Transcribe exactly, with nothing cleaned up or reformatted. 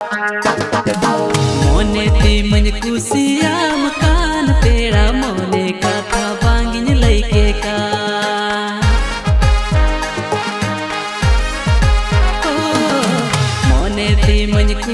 मोने ती मन कुसिया मकान पेड़ा मोने का था बांगिन लइके का ओ, मोने ती मन